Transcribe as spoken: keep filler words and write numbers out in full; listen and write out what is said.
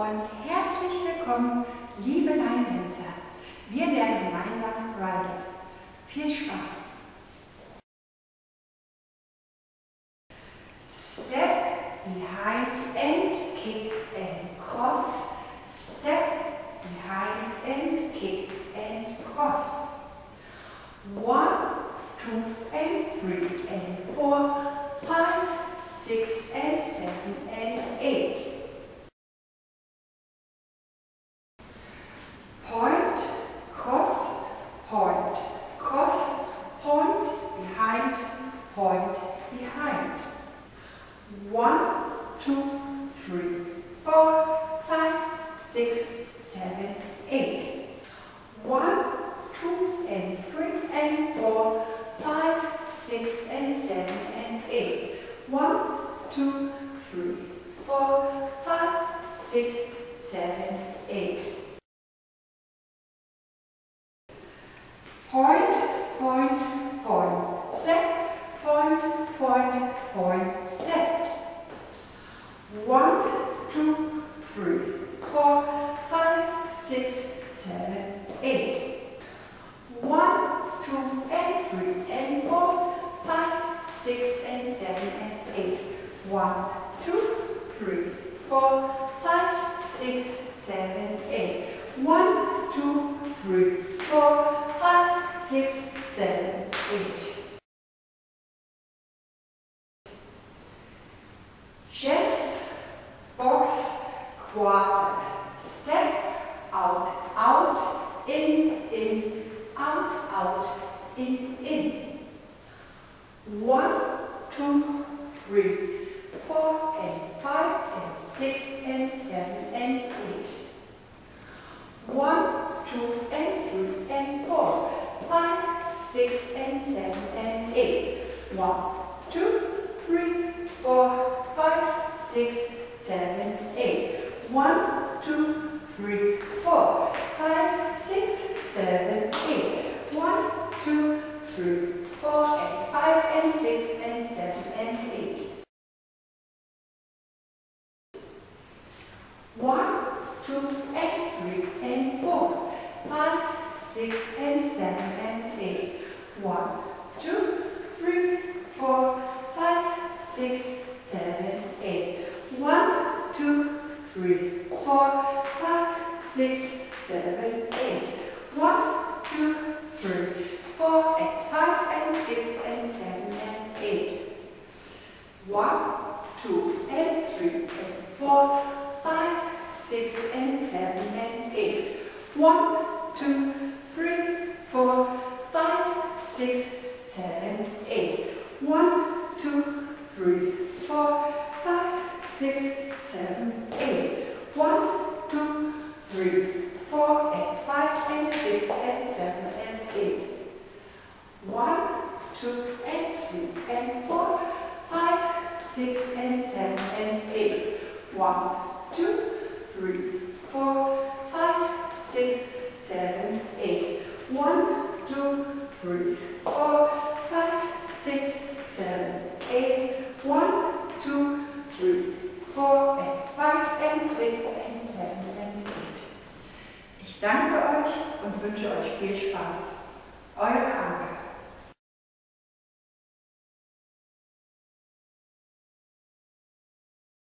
und herzlich willkommen, liebe Line-Tänzer. Wir lernen gemeinsam Riding. Viel Spaß! Step behind and kick and cross. Step behind and kick and cross. One, two and three and four, five, six and seven and eight. Point, cross, point, cross, point, behind, point, behind. One, two, three, four, five, six, seven, eight. One, two, and three, and four, five, six, and seven, and eight. One, two, three, four, five, six, seven, eight. Point, point, point, step, point, point, point, step. One, two, three, four, five, six, seven, eight. One, two, and three, and four, five, six, and seven, and eight. One, two, three, four, five, six, seven, eight. One, two, three, four, five, six, seven, eight. Chess, box, quarter, step, out, out, in, in, out, out, in, in. One, two, three, four, and five, and six, and seven, and eight. One, two, and three, and four, five, six, and seven, and eight. One, two, three, four, five, six, seven, eight. One, two, three, four, five, six, seven, eight. One, two, three, four, and five, and six, and seven, and eight. One, two, and three, and four, five, six, and seven, and eight. One, two, three, four, five, six, seven, eight. One, two, three, four, five, six, seven, eight. One, two, three, four, and five, and six, and seven, and eight. One, two, and three, and four, five, six, and seven, and eight. One, two, three, four, five, six, seven, eight. One, two, three, four, five, six, seven, eight. One, two, three, four, and five, and six, and seven, and eight. One, two, and three, and four, five, six, and seven, and eight. One, two, three, four, five, six, seven, eight. One, two, three, four, five, six, seven, eight. One, two, three, four, and five, and six, and seven, and eight. Ich danke euch und wünsche euch viel Spaß.